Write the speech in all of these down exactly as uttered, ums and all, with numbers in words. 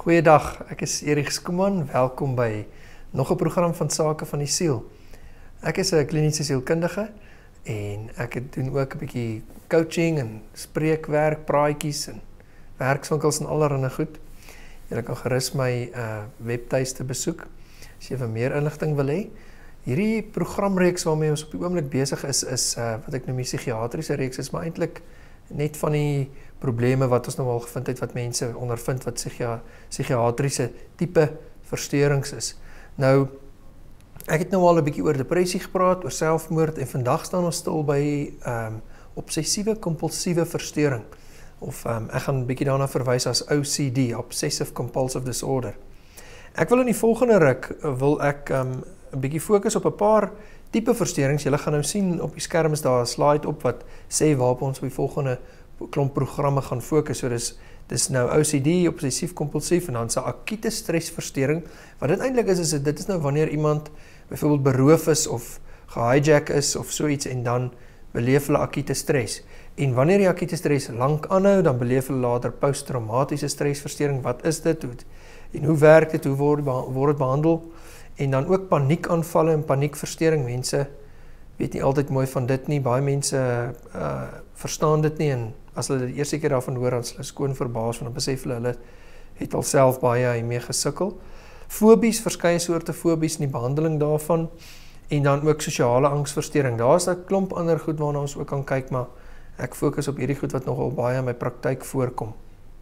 Goeiedag, ek is Erik Skuman, welkom by nog 'n program van Sake van die Siel. Ek is 'n kliniese sielkundige en ek doen ook 'n bietjie coaching en spreekwerk, praatjies en werkswinkels en allerlei goed. Jy kan gerus my uh, webtuiste besoek as jy vir meer inligting wil hê. Hierdie programreeks waarmee ons op die oomblik besig is, is uh, wat ek noem die psigiatriese reeks, is maar eintlik net van die probleme wat ons nou al gevind het, wat mense ondervind, wat psychia psigiatriese tipe versteurings is. Nou, ek het nou al 'n bietjie oor depressie gepraat, oor selfmoord, en vandag staan ons stil by um, obsessiewe kompulsiewe versteuring. Of um, ek gaan 'n bietjie daarna verwys as O C D, Obsessive Compulsive Disorder. Ek wil in die volgende ruk, wil ek um, 'n bietjie fokus op 'n paar tipe versteurings. Julle gaan nou sien op die skerm is daar 'n slide op wat sê waarop ons op die volgende klomp programme gaan fokus. So dis dis nou O C D, obsessief kompulsief, en dan 'n akute stresversteuring. Wat dit eintlik is, is dit is nou wanneer iemand byvoorbeeld beroof is of gehijack is of so iets, en dan beleef hulle akute stres. En wanneer die akute stres lank aanhou, dan beleef hulle later posttraumatiese stresversteuring. Wat is dit? Hoe, en hoe werk dit? Hoe word, word dit behandel? En dan ook paniekaanvalle en paniekversteuring. Mense weet nie altyd mooi van dit nie. Baie mense uh, verstaan dit nie, en as hulle die eerste keer daarvan hoor, dan is hulle skoon verbaas, want dan besef hulle, hulle het al self baie hiermee gesukkel. Fobies, verskeie soorte fobies en die behandeling daarvan, en dan ook sosiale angsversteuring. Daar is 'n klomp ander goed waarna ons ook kan kyk, maar ek fokus op hierdie goed wat nogal baie in my praktyk voorkom.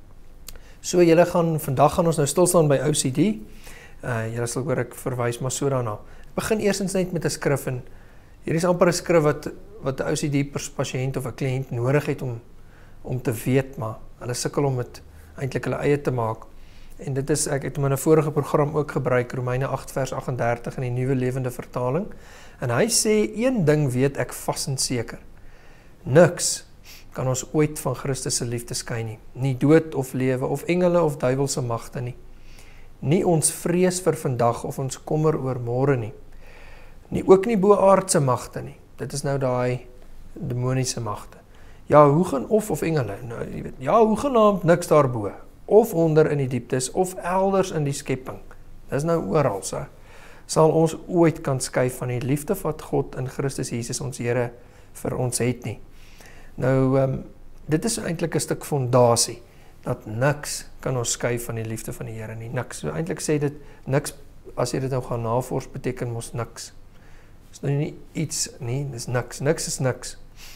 So julle gaan, vandag gaan ons nou stilstaan by O C D. Uh, julle sal hoor ek verwys maar so daarna. Ek begin eerstens net met 'n skrif, en hier is amper 'n skrif wat wat 'n O C D pasiënt of 'n kliënt nodig het om om te weet, maar hulle sukkel om dit eintlik hulle eie te maak. En dit is, ek het hom in 'n vorige program ook gebruik, Romeine agt vers agt en dertig in die Nuwe Lewende Vertaling. En hy sê, een ding weet ek vas en seker. Niks kan ons ooit van Christus se liefde skei nie. Nie dood of lewe of engele of duiwelse magte nie. Nie ons vrees vir vandag of ons kommer oor môre nie. Nie ook nie boaardse magte nie. Dit is nou daai demoniese magte. Ja, hoe gaan of of engele? Nou, jy weet, ja, hoe genaamd niks daarbo, of onder in die dieptes, of elders in die skepping. Dis nou oral, so. Sal ons ooit kan skei van die liefde wat God in Christus Jesus ons Here vir ons het nie. Nou, um, dit is eintlik 'n stuk fondasie, dat niks kan ons skei van die liefde van die Here nie. Niks. So eintlik sê dit, niks, as jy dit nou gaan navors, beteken mos niks. Dis nou nie iets nie, dis niks. Niks is niks.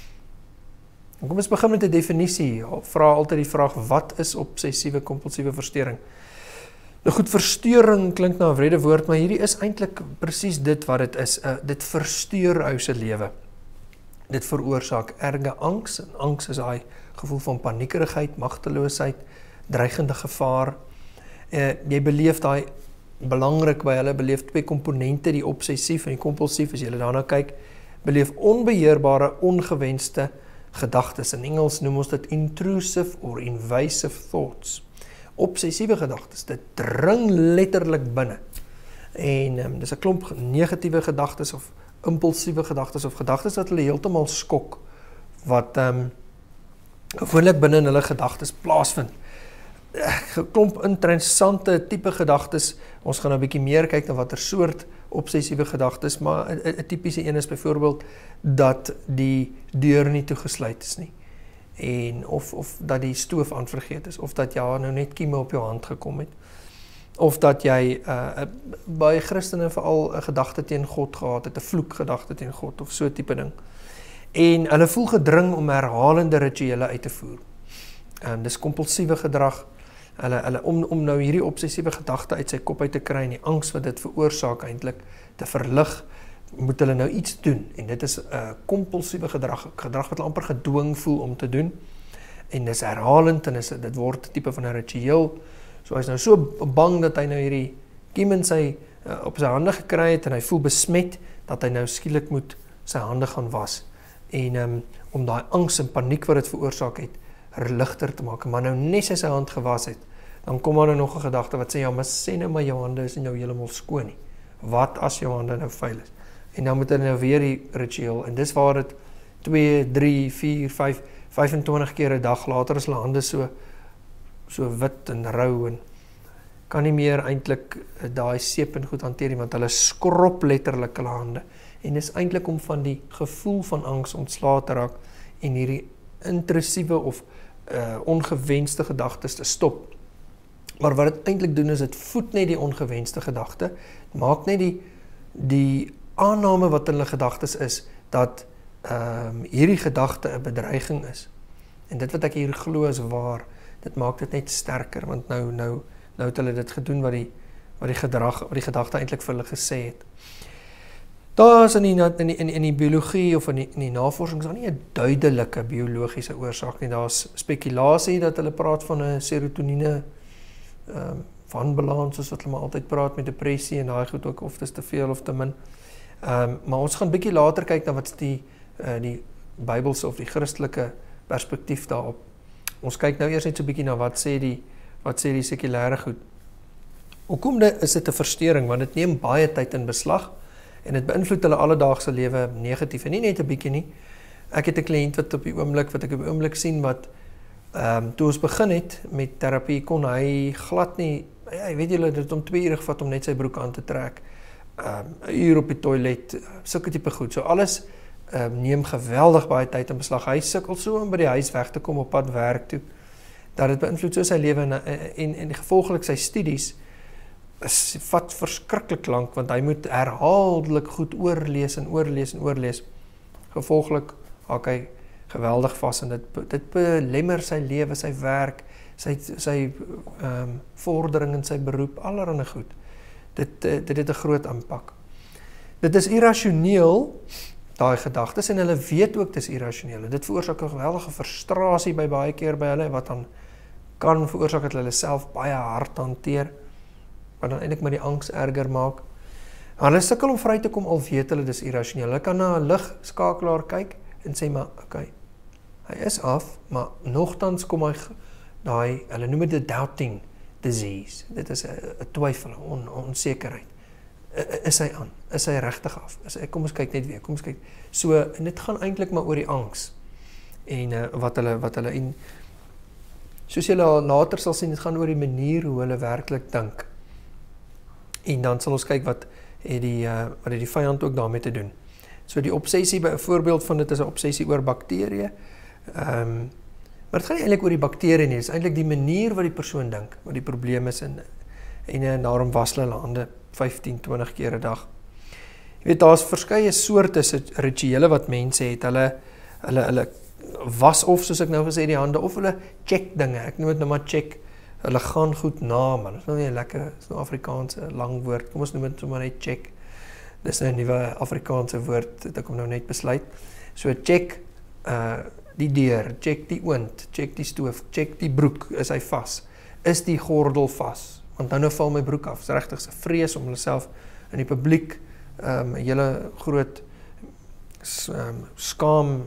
En kom ons begin met 'n definisie. Vra altyd die vraag, wat is obsessiewe kompulsiewe versteuring? Nou goed, versteuring klink na 'n wrede woord, maar hierdie is eintlik presies dit wat dit is. Uh, dit versteur ou se lewe. Dit veroorsaak erge angs, en angs is daai gevoel van paniekerigheid, magteloosheid, dreigende gevaar. Uh, jy beleef daai, belangrik by hulle, beleef twee komponente, die obsessief en die kompulsief, as jy daarna kyk, beleef onbeheerbare, ongewenste gedagtes. In Engels noem ons dit intrusive or invasive thoughts. Obsessiewe gedagtes, dit dring letterlik binne. En um, dis 'n klomp negatiewe gedagtes of impulsiewe gedagtes of gedagtes wat hulle heeltemal skok, wat um, gewoonlik binne in hulle gedagtes plaasvind. 'n Klomp interessante tipe gedagtes. Ons gaan nou 'n bietjie meer kyk na watter soort obsessiewe gedagtes, maar 'n tipiese een is byvoorbeeld dat die deur nie toegesluit is nie, en of of dat die stoof aanvergeet is, of dat jy nou net kieme op jou hand gekom het, of dat jy uh, by Christene veral 'n gedagte teen God gehad het, 'n vloekgedagte teen God of so tipe ding. En hulle voel gedring om herhalende rituele uit te voer. Um, dis kompulsiewe gedrag. Hulle, hulle, om, om nou hierdie obsessiewe gedagte uit sy kop uit te kry, en die angs wat dit veroorsaak eintlik te verlig, moet hulle nou iets doen. En dit is 'n uh, kompulsiewe gedrag, gedrag wat hulle amper gedwing voel om te doen. En dis herhalend, en is, dit word 'n tipe van 'n ritueel. So hy is nou so bang dat hy nou hierdie kiem in sy, uh, op sy hande gekry het, en hy voel besmet, dat hy nou skielik moet sy hande gaan was. En um, om daai angs en paniek wat dit veroorsaak het, ligter te maak, maar nou net sy hand gewas het, dan kom daar nou nog 'n gedagte wat sê, ja, maar sê nou maar jou hande is nie nou heeltemal skoon nie. Wat as jou hande nou vuil is? En dan moet hulle nou weer die ritueel, en dis waar dit twee, drie, vier, vyf, vyfentwintig keer 'n dag later is hulle hande so so wit en rou, en kan nie meer eintlik daai seep en goed hanteer nie, want hulle skrob letterlik hulle hande. En dis eintlik om van die gevoel van angs ontslae te raak en hierdie intrusieve of uh, ongewenste gedagtes te stop. Maar wat dit eintlik doen is, dit voed net die ongewenste gedagte, maak net die, die aanname wat in hulle gedagtes is, dat um, hierdie gedagte 'n bedreiging is. En dit wat ek hier glo is waar, dit maak dit net sterker, want nou, nou, nou het hulle dit gedoen wat die, wat die, gedrag, wat die gedagte eintlik vir hulle gesê het. Daar is in die, in die, in die biologie of in die, in die navorsing is daar nie 'n duidelike biologiese oorsaak nie. Daar is spekulasie dat hulle praat van 'n serotonine um, wanbalans, soos wat hulle maar altyd praat met depressie en daai goed ook, of dis te veel of te min. Um, maar ons gaan bietjie later kyk na wat die, uh, die Bybelse of die Christelike perspektief daarop. Ons kyk nou eers net so bietjie na wat sê die, wat sê die sekulêre goed. Hoekom is dit 'n verstoring? Want dit neem baie tyd in beslag, en dit beïnvloed hulle alledaagse lewe negatief, en nie net 'n bietjie nie. Ek het 'n kliënt wat op die oomblik, wat ek op die oomblik sien, wat, um, toe ons begin het met terapie, kon hy glad nie, ja, weet julle, dit het om twee uur gevat om net sy broek aan te trek, um, 'n uur op die toilet, sulke tipe goed, so alles um, neem geweldig baie tyd in beslag. Hy sukkel so om by die huis weg te kom op pad werk toe, dat dit beïnvloed so sy lewe, en, en, en gevolglik sy studies, is vat verskriklik lank, want hy moet herhaaldelik goed oorlees en oorlees en oorlees. Gevolglik haak hy geweldig vas, en dit, dit belemmer sy lewe, sy werk, sy, sy um, vordering in sy beroep, allerhande goed. Dit, dit het 'n groot impak. Dit is irrasioneel, daai gedagtes, en hulle weet ook dis irrasioneel. Dit veroorsaak 'n geweldige frustrasie by baie keer by hulle, wat dan kan veroorsaak dat hulle self baie hard hanteer, wat dan eintlik maar die angs erger maak. Hulle sukkel om vry te kom, al weet hulle dis irrasioneel. Hulle kan na 'n ligskakelaar kyk en sê, maar oké, okay, hy is af, maar nogtans kom hy, daai, hulle noem dit 'n doubting disease. Dit is 'n twyfel, 'n on, onsekerheid. Is hy aan? Is hy regtig af? Is hy, kom ons kyk net weer, kom ons kyk. So, en dit gaan eintlik maar oor die angs, en uh, wat hulle, wat hulle, en soos julle later sal sien, dit gaan oor die manier hoe hulle werklik dink. En dan sal ons kyk wat het die, uh, wat het die vyand ook daarmee te doen. So die obsessie, by 'n voorbeeld van dit is 'n obsessie oor bakterieë. Um, maar dit gaan nie eintlik oor die bakterieë nie, dit is eintlik die manier wat die persoon dink, wat die probleem is, en, en, en daarom was hulle hande vyftien, twintig keer 'n dag. Jy weet, daar is verskeie soorte rituele wat mense het. Hulle, hulle, hulle was of, soos ek nou gesê, die hande, of hulle check dinge. Ek noem dit nou maar check. Hulle gaan goed na, maar dit is nou nie 'n lekker, is nou Afrikaanse lang woord, kom ons noem dit sommer net check. Dis nou 'n nuwe Afrikaanse woord, het ek hom nou net besluit. So check uh, die deur, check die oond, check die stoof, check die broek, is hy vas? Is die gordel vas? Want nou nou val my broek af. Dit is regtig 'n vrees om hulle self in die publiek, um, 'n hele groot um, skaam,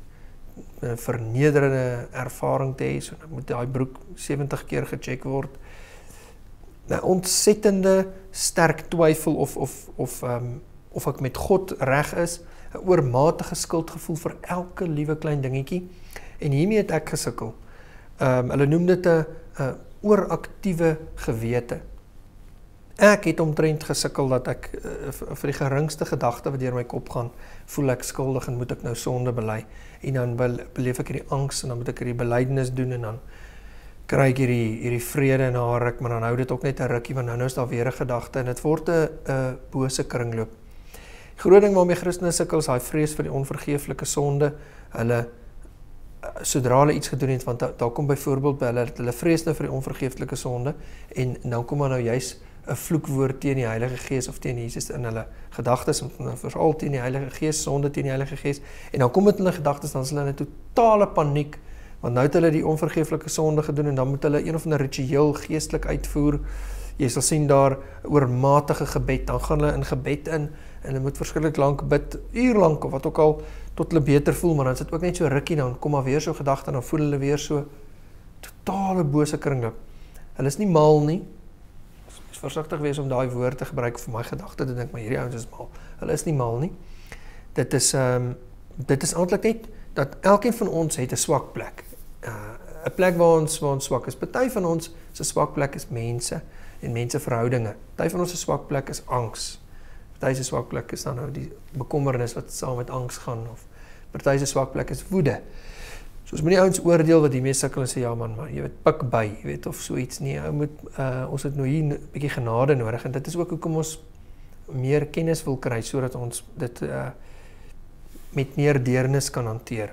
vernederende ervaring te hê, so dan moet daai broek sewentig keer gecheck word. Nou, ontsettende sterk twyfel of, of, of, um, of ek met God reg is, 'n oormatige skuldgevoel vir elke liewe klein dingetjie, en hiermee het ek gesukkel. Um, hulle noem dit 'n ooraktiewe gewete. Ek het omtrent gesukkel dat ek uh, vir die geringste gedagte wat deur my kop gaan, voel ek skuldig en moet ek nou sonde bely. En dan beleef ek hierdie angs, en dan moet ek hierdie belydenis doen, en dan kry ek hierdie, hierdie vrede in haar ruk, maar dan hou dit ook net 'n rukkie, want nou nou is daar weer 'n gedagte, en dit word 'n uh, bose kringloop. Die groot ding waarmee Christene sukkel is daai vrees vir die onvergeeflike sonde. Hulle, sodra hulle iets gedoen het, want daar kom byvoorbeeld by hulle, hulle vrees nou vir die onvergeeflike sonde, en dan kom maar nou juis 'n vloekwoord teen die Heilige Gees of teen Jesus in hulle gedagtes, veral teen die Heilige Gees, sonde teen die Heilige Gees, en dan kom dit in hulle gedagtes, dan is hulle in 'n totale paniek, want nou het hulle die onvergeeflike sonde gedoen, en dan moet hulle een of ander ritueel geestelik uitvoer. Jy sal sien daar oormatige gebed, dan gaan hulle in gebed in, en hulle moet verskriklik lank bid, uur lank, of wat ook al, tot hulle beter voel, maar dan is dit ook net so rukkie, dan kom maar weer so gedagte, en dan voel hulle weer so totale bose kringloop. Hulle is nie mal nie, ek is versigtig wees om daai woord te gebruik vir my gedagte, te dink, maar hierdie ouens is mal. Hulle is nie mal nie. Dit is, um, dit is eintlik net, dat elkeen van ons het 'n swak plek. Uh, 'n plek waar ons, waar ons swak is. Party van ons se swak plek is mense. en menseverhoudinge. Party van ons swak plek is angs. Party se swak plek is dan nou die bekommernis wat saam met angs gaan, of party se swak plek is woede. So ons moet nie ouens oordeel wat die meeste sukkel en sê, ja man, maar jy weet, pik by, jy weet, of so iets nie. Ou moet, uh, ons het nou hier 'n bietjie genade nodig, en dit is ook hoekom ons meer kennis wil kry, sodat ons dit uh, met meer deernis kan hanteer.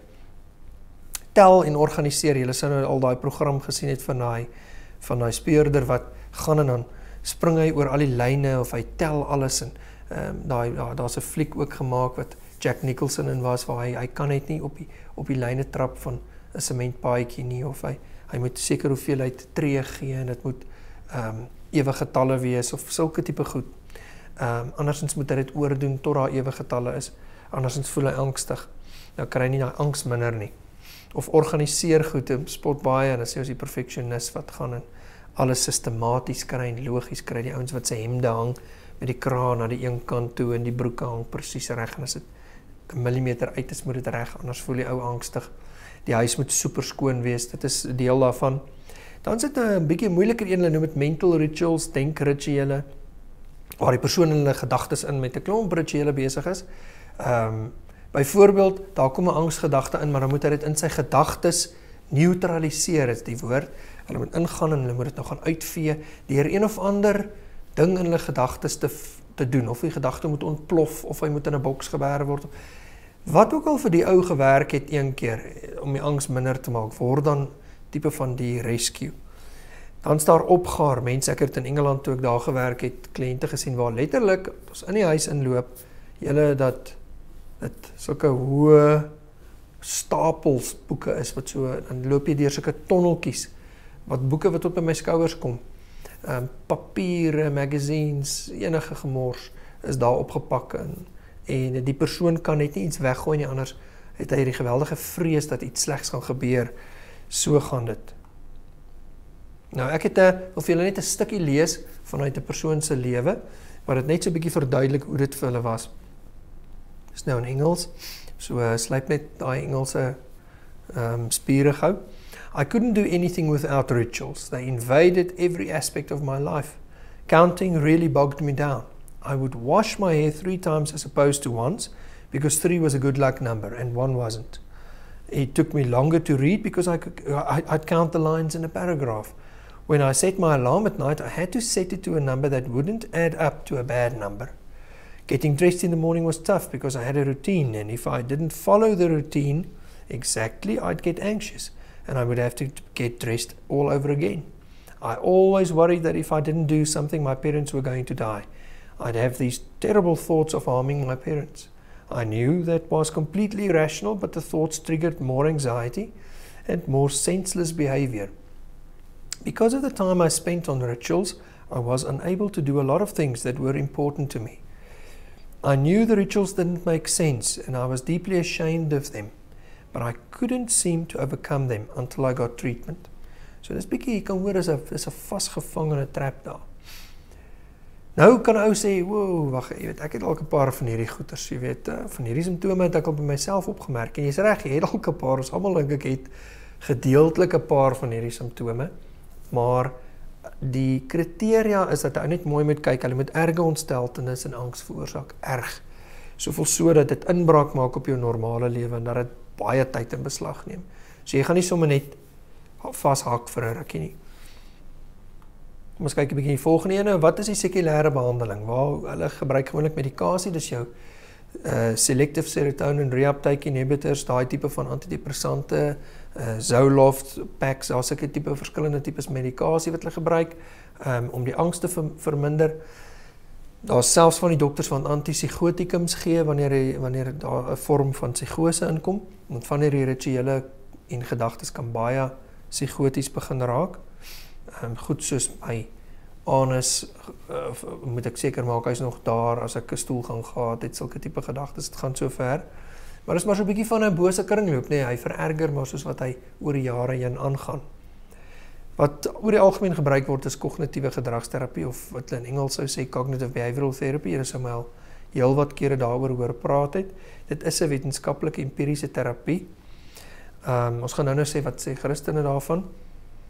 Tel en organiseer, julle sou nou al daai program gesien het van daai van daai speurder wat gaan en dan spring hy oor al die lyne, of hy tel alles, en um, daai ja, daar's 'n fliek ook gemaak wat Jack Nicholson in was, waar hy, hy kan net nie op die, op die lyne trap van 'n sementpaadjie nie, of hy, hy moet seker hoeveelheid tree gee, en dit moet um, ewige getalle wees, of sulke tipe goed. Um, andersins moet hy dit oordoen tot daar ewige getalle is, andersins voel hy angstig. Nou kry hy nie daai angs minder nie. Of organiseer goed, en spot baie, en dan sê ons die perfectionist wat gaan en alles systematies kry en logies kry, die ouens wat sy hemde hang met die kraan na die een kant toe, en die broeke hang presies reg, en as dit 'n millimeter uit is, moet dit reg, anders voel die ou angstig. Die huis moet super skoon wees, dit is deel daarvan. Dan sit 'n bietjie moeiliker een, hulle noem dit mental rituals, denkrituele, waar die persoon in hulle gedagtes in met 'n klomp rituele besig is. Um, byvoorbeeld, daar kom 'n angsgedagte in, maar dan moet hy dit in sy gedagtes neutraliseer, is die woord. Hulle moet ingaan en hulle moet dit nou gaan uitvee, deur een of ander ding in hulle gedagtes te, te doen, of die gedagte moet ontplof, of hy moet in 'n boks geberg word. Wat ook al vir die ou gewerk het een keer, om die angs minder te maak, word dan tipe van die rescue. Dan is daar opgaar, mense, ek het in Engeland toe ek daar gewerk het, kliënte gesien waar letterlik, ons in die huis inloop, julle dat dit sulke hoë stapels boeke is, wat so, dan loop jy deur sulke tonneltjies, wat boeke wat tot by my skouers kom, um, papiere, magazines, enige gemors, is daar opgepak, en, en die persoon kan net nie iets weggooi nie, anders het hy die geweldige vrees dat iets slegs gaan gebeur, so gaan dit. Nou, ek het, uh, wil vir julle net 'n stukkie lees, vanuit 'n persoon se lewe, maar dit net so 'n bietjie verduidelik hoe dit vir hulle was. Dit is nou in Engels, so uh, sluip net daai Engelse um, spiere gou. I couldn't do anything without rituals. They invaded every aspect of my life. Counting really bogged me down. I would wash my hair three times as opposed to once, because three was a good luck number and one wasn't. It took me longer to read because I could, I, I'd count the lines in a paragraph. When I set my alarm at night, I had to set it to a number that wouldn't add up to a bad number. Getting dressed in the morning was tough because I had a routine, and if I didn't follow the routine exactly, I'd get anxious, and I would have to get dressed all over again. I always worried that if I didn't do something, my parents were going to die. I'd have these terrible thoughts of harming my parents. I knew that was completely irrational, but the thoughts triggered more anxiety and more senseless behavior. Because of the time I spent on rituals, I was unable to do a lot of things that were important to me. I knew the rituals didn't make sense, and I was deeply ashamed of them, but I couldn't seem to overcome them until I got treatment. So dis bietjie, jy kan hoor, is 'n is 'n vasgevangene trap daar. Nou kan ou sê, wow, wag, jy weet, ek het dalk 'n paar van hierdie goeters, jy weet, van hierdie simptome het ek al by myself opgemerk, en jy's reg, jy het dalk 'n paar, ons almal dink ek het gedeeltelik 'n paar van hierdie simptome, maar die kriteria is dat hy net mooi moet kyk, hulle moet erge ontsteltenis en angs veroorsaak, erg, soveel so dat dit inbraak maak op jou normale lewe, en dat dit baie tyd in beslag neem. So jy gaan nie sommer net vashak vir 'n rukkie nie. Kom ons kyk 'n bietjie die volgende ene, wat is die sekulêre behandeling? Waar hulle gebruik gewoonlik medikasie, dis jou uh, selective serotonin reuptake inhibitors, daai tipe van antidepressante, uh, Zoloft packs, daar's sulke tipe verskillende tipes medikasie wat hulle gebruik um, om die angs te verminder. Daar's selfs van die dokters van antipsychotikums gee wanneer wanneer daar 'n vorm van psigose inkom, want van hierdie rituele en gedagtes kan baie psigoties begin raak. Um, goed soos my anus, uh, moet ek seker maak, hy is nog daar, as ek 'n stoel gaan gehad het, sulke tipe gedagtes, dit gaan so ver. Maar dit is maar so 'n bietjie van 'n bose kringloop, nee, hy vererger maar soos wat hy oor die jare heen aangaan. Wat oor die algemeen gebruik word is kognitiewe gedragsterapie, of wat hulle in Engels sou sê cognitive behavioral therapy, jy sou mal heel wat kere daaroor hoor praat het. Dit is 'n wetenskaplike empiriese terapie. Um, ons gaan nou nou sê, wat sê Christene daarvan?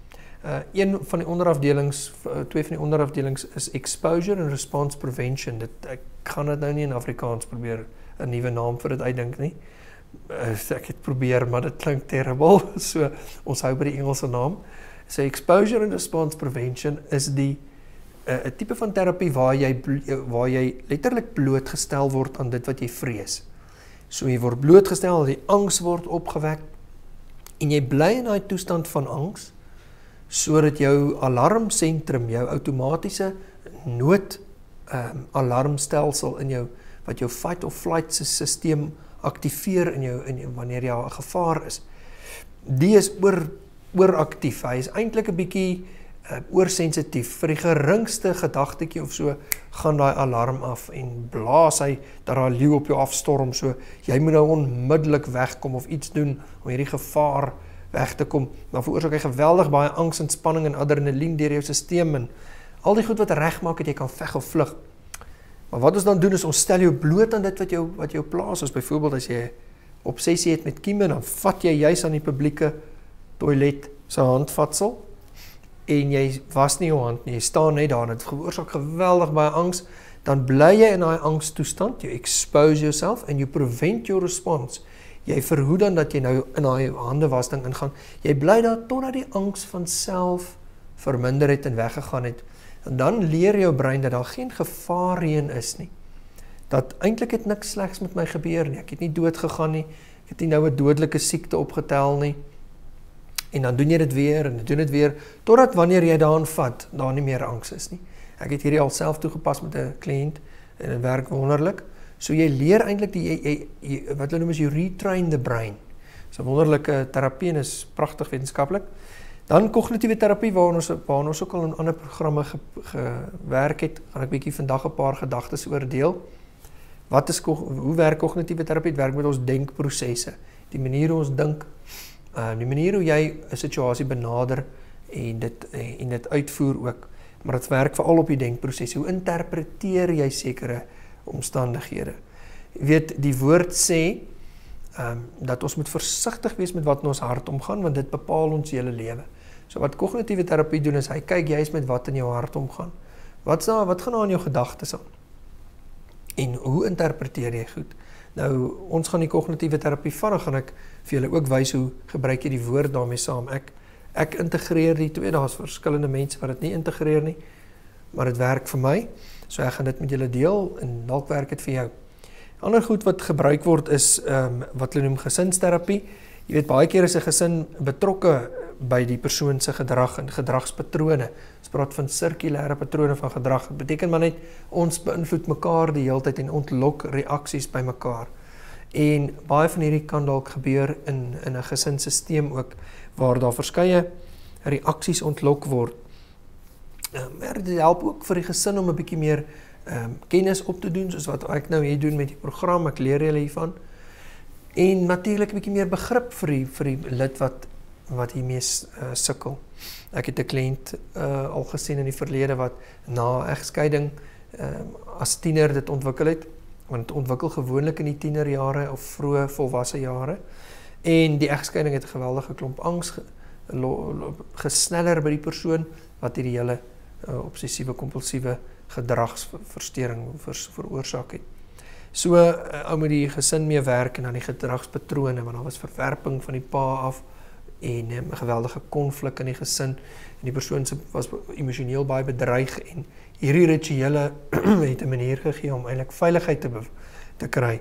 Uh, een van die onderafdelings, uh, twee van die onderafdelings is exposure en response prevention. Dit, ek gaan dit nou nie in Afrikaans probeer 'n nuwe naam vir dit uitdink nie. Uh, ek het probeer, maar dit klink terrible, so ons hou by die Engelse naam. So exposure and response prevention is die 'n uh, tipe van terapie waar jy waar jy letterlik blootgestel word aan dit wat jy vrees. So jy word blootgestel, die angs word opgewek en jy bly in daai toestand van angs sodat jou alarmsentrum, jou outomatiese nood um, alarmstelsel in jou wat jou fight or flight stelsel aktiveer in jou in wanneer jy 'n gevaar is. Die is oor ooraktief. Hy is eintlik 'n bietjie uh, oorsensitief. Vir die geringste gedagtetjie of so gaan daai alarm af en blaas hy dat daar 'n leeu op jou afstorm, so jy moet nou onmiddellik wegkom of iets doen om hierdie gevaar weg te kom. Dan veroorsaak hy geweldig baie angs en spanning en adrenalien deur jou stelsel en al die goed wat regmaak dat jy kan veg of vlug. Maar wat ons dan doen is ons stel jou bloot aan dit wat jou wat jou plaas. Soos byvoorbeeld as jy obsessie het met kieme, dan vat jy juis aan die publieke toilet se handvatsel en jy was nie jou hand nie, jy staan net daar en dit veroorsaak geweldig baie angs. Dan bly jy in daai angstoestand, you expose yourself and you prevent your response. Jy verhoed dan dat jy nou in daai handewasding ingaan. Jy bly daar totdat die angs van self verminder het en weggegaan het. En dan leer jou brein dat daar geen gevaar hierin is nie. Dat eintlik het niks slegs met my gebeur nie. Ek het nie dood gegaan nie. Ek het nie nou 'n dodelike siekte opgetel nie. En dan doen jy dit weer en doen dit weer totdat wanneer jy daaraan vat, daar nie meer angs is nie. Ek het hierdie al self toegepas met 'n kliënt en dit werk wonderlik. So jy leer eintlik die jy, jy, jy, wat hulle noem is you retrain the brain. So 'n wonderlike terapie en is pragtig wetenskaplik. Dan kognitiewe terapie waar ons waar ons ook al in ander programme ge, gewerk het, gaan ek bietjie vandag 'n paar gedagtes oordeel. Wat is hoe werk kognitiewe terapie? Dit werk met ons denkprosesse. Die manier hoe ons dink, uh, die manier hoe jy 'n situasie benader en dit en dit uitvoer ook. Maar dit werk veral op die denkprosesse. Hoe interpreteer jy sekere omstandighede? Jy weet, die woord sê um, dat ons moet versigtig wees met wat in ons hart omgaan, want dit bepaal ons hele lewe. So wat kognitiewe terapie doen is, hy kyk juist met wat in jou hart omgaan. Wat is daar, wat gaan daar in jou gedagtes aan? En hoe interpreteer jy goed? Nou, ons gaan die kognitiewe terapie vat, gaan ek vir julle ook wys hoe gebruik jy die woord daarmee saam. Ek, ek integreer die twee, daar is verskillende mense wat dit nie integreer nie, maar dit werk vir my, so ek gaan dit met julle deel en dalk werk dit vir jou. Ander goed wat gebruik word is um, wat hulle noem gesinsterapie. Jy weet, baie keer is 'n gesin betrokke by die persoon se gedrag en gedragspatrone. Ons praat van sirkulêre patrone van gedrag. Dit beteken maar net ons beïnvloed mekaar die hele tyd en ontlok reaksies by mekaar. En baie van hierdie kan dalk gebeur in in 'n gesinsstelsel ook waar daar verskeie reaksies ontlok word. Maar dit help ook vir die gesin om 'n bietjie meer um, kennis op te doen, soos wat ek nou hier doen met die program, ek leer julle hiervan. En natuurlik 'n bietjie meer begrip vir die vir die lid wat wat hiermee uh, sukkel. Ek het 'n kliënt uh, al gesien in die verlede wat na egskeiding uh, as tiener dit ontwikkel het, want dit ontwikkel gewoonlik in die tienerjare of vroeë volwasse jare. En die egskeiding het 'n geweldige klomp angs ge, gesneller by die persoon wat hierdie hele uh, obsessiewe kompulsiewe gedragsversteuring ver, veroorsaak het. So uh, ou met die gesin mee werk en aan die gedragspatrone, want daar was verwerping van die pa af en 'n um, geweldige konflik in die gesin en die persoon was emosioneel baie bedreig en hierdie rituele het 'n manier gegee om eintlik veiligheid te, te kry.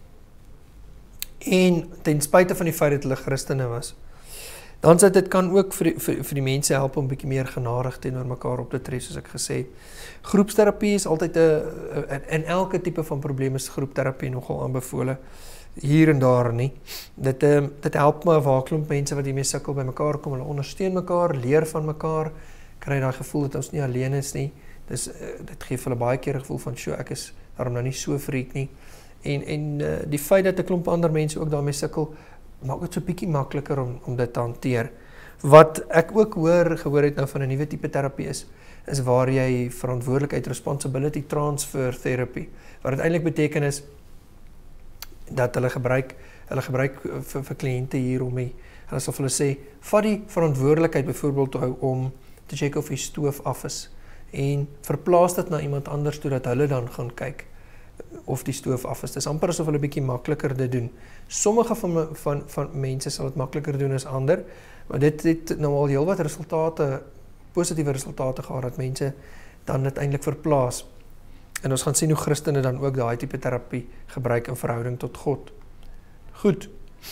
En ten spyte van die feit dat hulle Christene was, dan sê dit kan ook vir die, vir, vir die mense help om 'n bietjie meer genadig teenoor mekaar op te tree, soos ek gesê het. Groepsterapie is altyd 'n in elke tipe van probleem is groepterapie nogal aanbevole. Hier en daar nie. Dit um, dit help maar waar klomp mense wat hiermee sukkel by mekaar kom, hulle ondersteun mekaar, leer van mekaar, kry daai gevoel dat ons nie alleen is nie. Dis uh, dit gee vir hulle baie keer 'n gevoel van, "Sjoe, ek is daarom nou nie so freak nie." En en uh, die feit dat 'n klomp ander mense ook daarmee sukkel, maak dit so 'n bietjie makliker om om dit te hanteer. Wat ek ook hoor gehoor het nou van 'n nuwe tipe terapie is, is waar jy verantwoordelikheid, responsibility transfer therapy, wat dit eintlik beteken is dat hulle gebruik, hulle gebruik vir, vir kliënte hier om die, hulle sal vir hulle sê, vat die verantwoordelikheid byvoorbeeld hou om te check of die stoof af is en verplaas dit na iemand anders toe dat hulle dan gaan kyk of die stoof af is. Dis amper asof hulle bietjie makliker dit doen. Sommige van, van, van mense sal dit makliker doen as ander, maar dit het nou al heelwat resultate, positiewe resultate gehad, dat mense dan dit eintlik verplaas. En ons gaan sien hoe Christene dan ook daai tipe terapie gebruik in verhouding tot God. Goed.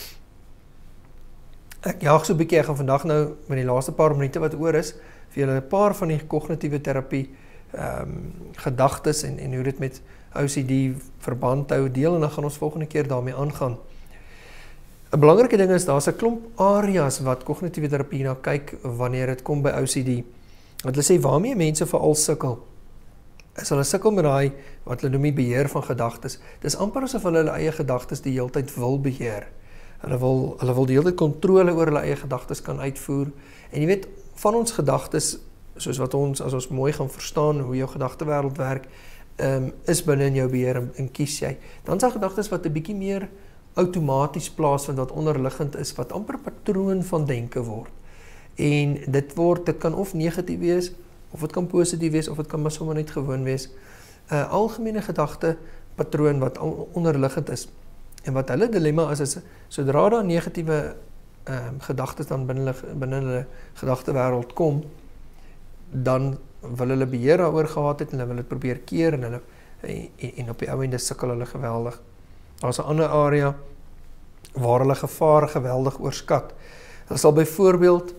Ek jaag so 'n bietjie, ek gaan vandag nou met die laaste paar minute wat oor is, vir julle 'n paar van die kognitiewe terapie ehm um, gedagtes en en hoe dit met O C D verband hou deel en dan gaan ons volgende keer daarmee aangaan. 'n Belangrike ding is daar's 'n klomp areas wat kognitiewe terapie na kyk wanneer dit kom by O C D. Wat hulle sê waarmee mense veral sukkel. Is hulle sukkel met daai wat hulle noem die beheer van gedagtes. Dis amper asof hulle hulle eie gedagtes die hele tyd wil beheer. Hulle wil hulle wil die hele tyd kontrole oor hulle eie gedagtes kan uitvoer. En jy weet, van ons gedagtes, soos wat ons as ons mooi gaan verstaan hoe jou gedagtewêreld werk, um, is binne in jou beheer en, en kies jy. Dan is daar gedagtes wat 'n bietjie meer outomaties plaasvind, wat onderliggend is, wat amper patroon van denke word. En dit word, dit kan of negatief wees, of dit kan positief wees, of dit kan maar sommer net gewoon wees. 'n uh, algemene gedagte patroon wat onderliggend is. En wat hulle dilemma is, is sodra daar negatiewe um, gedagtes dan binne hulle, binne hulle gedagtewêreld kom, dan wil hulle beheer daaroor gehad het en hulle wil dit probeer keer en hulle en, en op die ou ende sukkel hulle geweldig. Daar's 'n ander area waar hulle gevaar geweldig oorskat. Hulle sal byvoorbeeld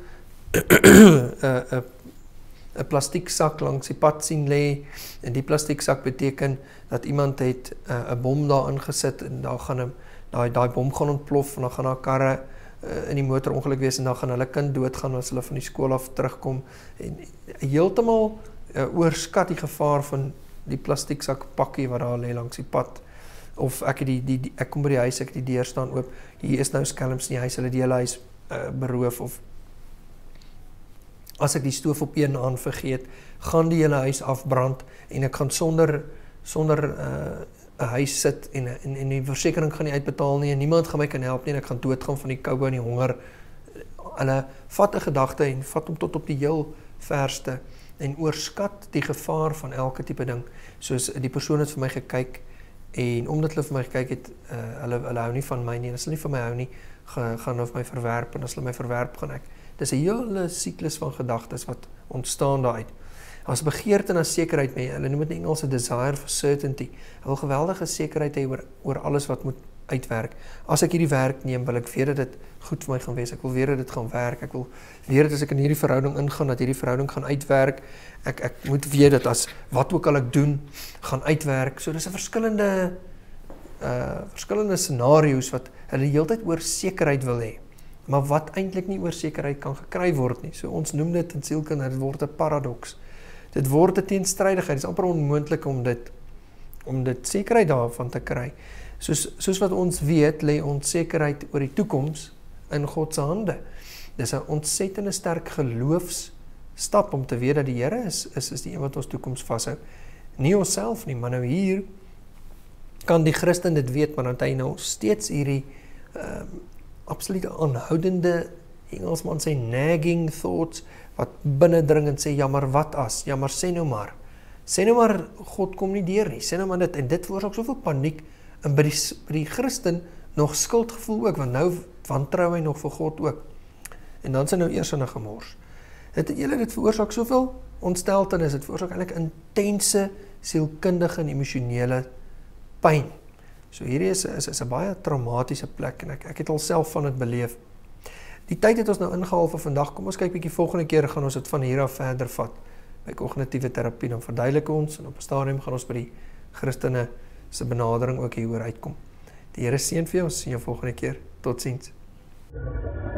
'n 'n 'n plastieksak langs die pad sien lê en die plastieksak beteken dat iemand het 'n uh, bom daarin gesit en daar gaan 'n daai daai bom gaan ontplof en dan gaan daar karre uh, in die motorongeluk wees en dan gaan hulle kind doodgaan as hulle van die skool af terugkom en heeltemal uh, oorskat die gevaar van die plastieksak pakkie wat daar lê langs die pad. Of ek het die, die, die ek kom by die huis, ek het die deur staan oop, hier is nou skelms in die huis, hulle die hele huis uh, beroof, of as ek die stoof op een aan vergeet, gaan die hele huis afbrand en ek gaan sonder sonder 'n uh, huis sit en, en en die versekering gaan nie uitbetaal nie en niemand gaan my kan help nie en ek gaan doodgaan van die koue en die honger. Hulle vat 'n gedagte en vat hom tot op die heel verste en oorskat die gevaar van elke tipe ding. Soos die persoon het vir my gekyk en omdat hulle vir my gekyk het, uh, hulle hulle hou nie van my nie en as hulle nie van my hou nie, gaan gaan hulle my verwerp en as hulle my verwerp gaan ek. Dis 'n hele siklus van gedagtes wat ontstaan daaruit. As begeerte na sekerheid, mee, hulle noem dit in Engels 'n desire for certainty. Hulle wil geweldige sekerheid hê oor oor alles wat moet uitwerk. As ek hierdie werk neem, wil ek weet dat dit goed vir my gaan wees. Ek wil weet dat dit gaan werk. Ek wil weet dat as ek in hierdie verhouding ingaan, dat hierdie verhouding gaan uitwerk. Ek ek moet weet dat as wat ook al ek doen, gaan uitwerk. So dis 'n verskillende uh verskillende scenario's wat hulle die hele tyd oor sekerheid wil hê. Maar wat eintlik nie oor sekerheid kan gekry word nie. So ons noem dit in sielkunde, dit word 'n paradoks. Dit word 'n teenstrydigheid. Dit is amper onmoontlik om dit om dit sekerheid daarvan te kry. Soos soos wat ons weet, lê ons sekerheid oor die toekoms in God se hande. Dis 'n ontsettende sterk geloofsstap om te weet dat die Here is is is die een wat ons toekoms vashou. Nie onsself nie, maar nou hier kan die Christen dit weet, maar dan het hy nou steeds hierdie ehm um, absolute aanhoudende, Engelsman sê nagging thoughts, wat binnendring en sê, ja maar wat as, ja maar sê nou maar, sê nou maar, God kom nie deur nie, sê nou maar dit, en dit veroorsaak soveel paniek, en by die, by die Christen nog skuldgevoel ook, want nou wantrou hy nog vir God ook, en dan sê nou eers in 'n gemors. Dit, julle, dit veroorsaak soveel ontsteltenis, dit veroorsaak eintlik intense, sielkundige en emosionele pyn. So hierdie is, is, is 'n baie traumatiese plek en ek, ek het al self van dit beleef. Die tyd het ons nou ingehaal vir vandag. Kom ons kyk bietjie volgende keer gaan ons dit van hier af verder vat by kognitiewe terapie. Dan verduidelik ons en op 'n stadium gaan ons by die Christene se benadering ook hieroor uitkom. Die Here seën vir jou. Ons sien jou volgende keer. Totsiens.